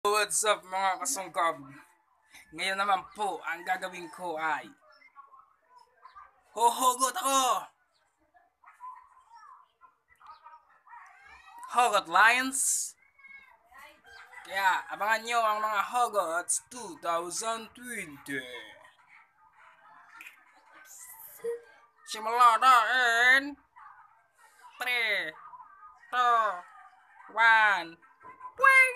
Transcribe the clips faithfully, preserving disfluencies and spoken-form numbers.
What's up mga kasungkab? Ngayon naman po, ang gagawin ko ay huhugot ako! Hugot Lions! Kaya abangan nyo ang mga Hugots twenty twenty. Simula na in three, two, one. Pwing!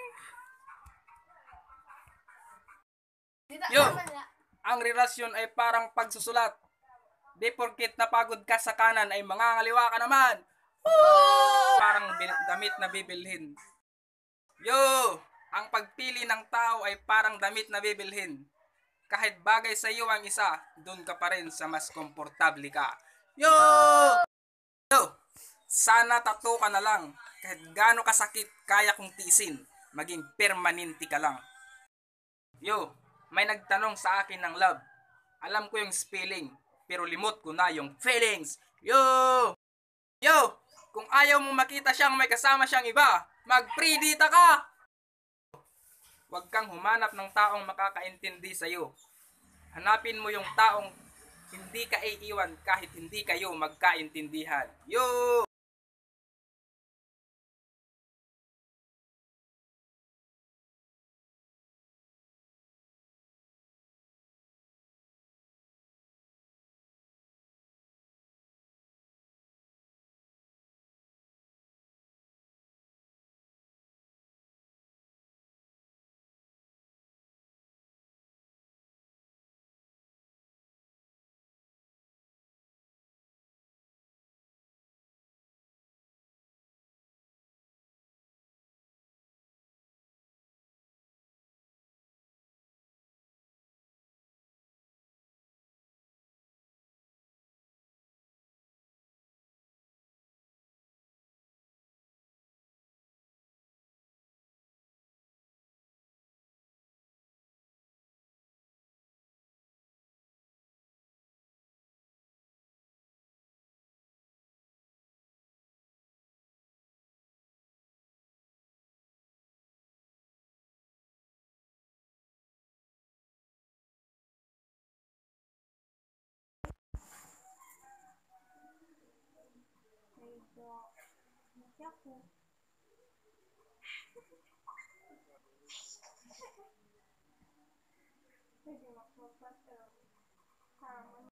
Yo! Ang relasyon ay parang pagsusulat. Di porkit napagod ka sa kanan ay mangangaliwa ka naman. Woo! Parang damit na bibilhin. Yo! Ang pagpili ng tao ay parang damit na bibilhin. Kahit bagay sa iyo ang isa, doon ka pa rin sa mas komportable ka. Yo! Yo! Sana tattoo ka na lang. Kahit gaano kasakit, kaya kong tiisin. Maging permanente ka lang. Yo! May nagtanong sa akin ng love. Alam ko yung spelling, pero limot ko na yung feelings. Yo! Yo! Kung ayaw mong makita siyang may kasama siyang iba, mag-predita ka! Huwag kang humanap ng taong makakaintindi sa'yo. Hanapin mo yung taong hindi ka iiwan kahit hindi kayo magkaintindihan. Yo! Pwede magpapatawag.